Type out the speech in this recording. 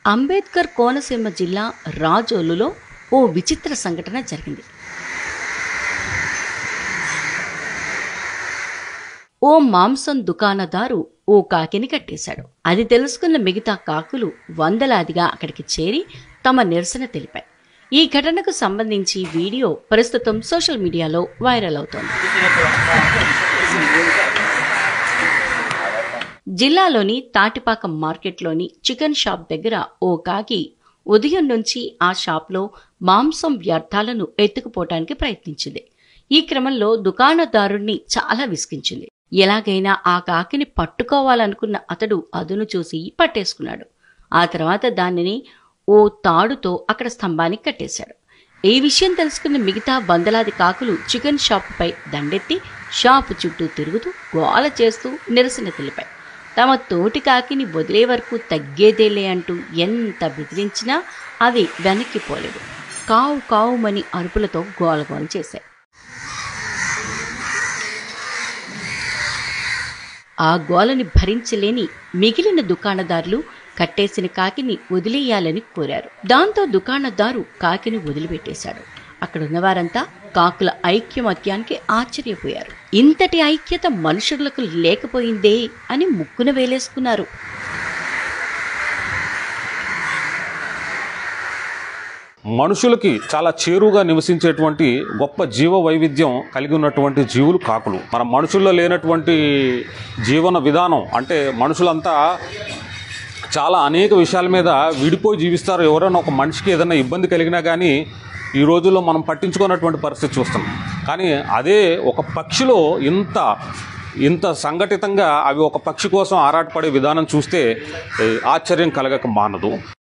అంబేద్కర్ కోనసీమ జిల్లా రాజోలులో ఓ విచిత్ర సంఘటన జరిగింది. ఓ మాంసం దుకాణదారు ఓ కాకిని కట్టేశాడు. అది తెలుసుకున్న మిగతా కాకులు వందలాదిగా అక్కడికి చేరి తమ నిరసన తెలిపాయి. ఈ ఘటనకు సంబంధించి వీడియో ప్రస్తుతం సోషల్ మీడియాలో వైరల్ అవుతోంది. జిల్లాలోని తాటిపాకం మార్కెట్లోని చికెన్ షాప్ దగ్గర ఓ కాకి ఉదయం నుంచి ఆ షాప్లో మాంసం వ్యర్థాలను ఎత్తుకుపోవటానికి ప్రయత్నించింది. ఈ క్రమంలో దుకాణదారుణ్ణి చాలా విసిగించింది. ఎలాగైనా ఆ కాకిని పట్టుకోవాలనుకున్న అతడు అదును చూసి పట్టేసుకున్నాడు. ఆ తర్వాత దానిని ఓ తాడుతో అక్కడ స్తంభానికి కట్టేశాడు. ఈ విషయం తెలుసుకున్న మిగతా వందలాది కాకులు చికెన్ షాపుపై దండెత్తి షాపు చుట్టూ తిరుగుతూ గోల చేస్తూ నిరసన తెలిపాయి. తమ తోటి కాకిని వదిలే వరకు తగ్గేదేలే అంటూ ఎంత బెదిరించినా అవి వెనక్కిపోలేదు. కావు కావుమని అరుపులతో గోలగోల చేశాయి. ఆ గోలని భరించలేని మిగిలిన దుకాణదారులు కట్టేసిన కాకిని వదిలేయాలని కోరారు. దాంతో దుకాణదారు కాకిని వదిలిపెట్టేశాడు. అక్కడున్న వారంతా కాకుల ఐక్యమత్యానికి ఆశ్చర్యపోయారు. ఇంతటి ఐక్యత మనుషులకు లేకపోయిందే అని ముక్కున వేలేసుకున్నారు. మనుషులకి చాలా చేరువుగా నివసించేటువంటి గొప్ప జీవ వైవిధ్యం కలిగి ఉన్నటువంటి జీవులు కాకులు. మన మనుషుల్లో లేనటువంటి జీవన విధానం అంటే మనుషులంతా చాలా అనేక విషయాల మీద విడిపోయి జీవిస్తారు. ఎవరైనా ఒక మనిషికి ఏదైనా ఇబ్బంది కలిగినా కానీ ఈ రోజుల్లో మనం పట్టించుకున్నటువంటి పరిస్థితి చూస్తాం. కానీ అదే ఒక పక్షిలో ఇంత సంఘటితంగా అవి ఒక పక్షి కోసం ఆరాటపడే విధానం చూస్తే ఆశ్చర్యం కలగక మానదు.